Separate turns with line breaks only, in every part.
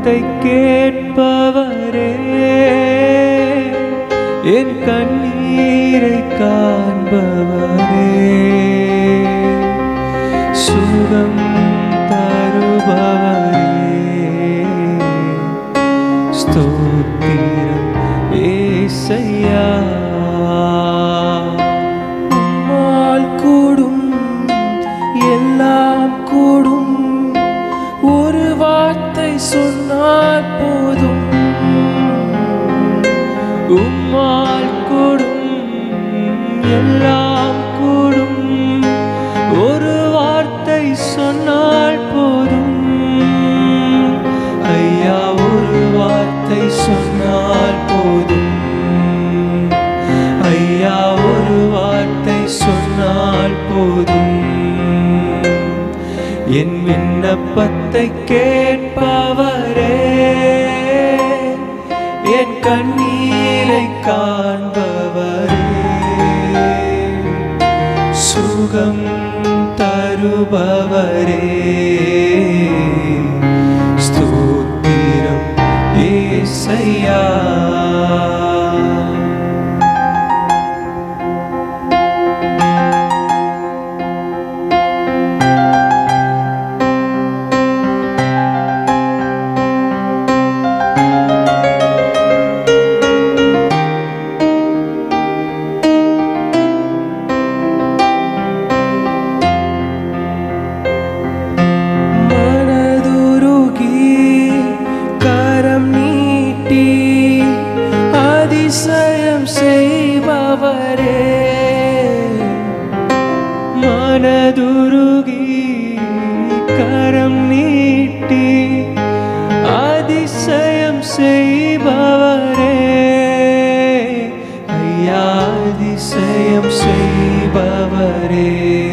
விண்ணப்பத்தை கேட்பவரே, என் கண்ணீரை காண்பவரே, சுகம் தருபவரே, ஸ்தோத்திரம் ஏசையா.
உம்மால் கூடும் எல்லாம் கூடும், ஒரு வார்த்தை சொன்னால் போதும்.
உம்மால் கூடும் எல்லாம் கூடும், ஒரு வார்த்தை சொன்னால் போதும். ஐயா ஒரு வார்த்தை சொன்னால் போதும், ஐயா ஒரு வார்த்தை சொன்னால் போதும். என் விண்ணப்பத்தை கேட்பவரே, என் கண்ணீரை காண்பவரே, சுகம் தருபவரே, ஸ்தோத்திரம் ஏசையா. மனதுருகி கரம் நீட்டி அதிசயம் செய்பவரே, ஐயா அதிசயம் செய்பவரே,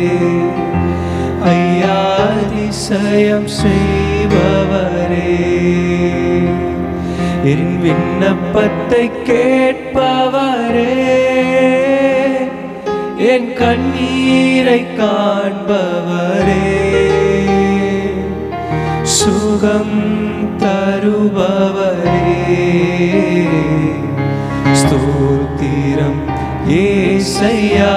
ஐயா அதிசயம் செய்பவரே, என் விண்ணப்பத்தை கேட்பவரே, என் கண்ணீரை காண்பவரே, சுகம் தருபவரே, ஸ்தோத்திரம் ஏசையா.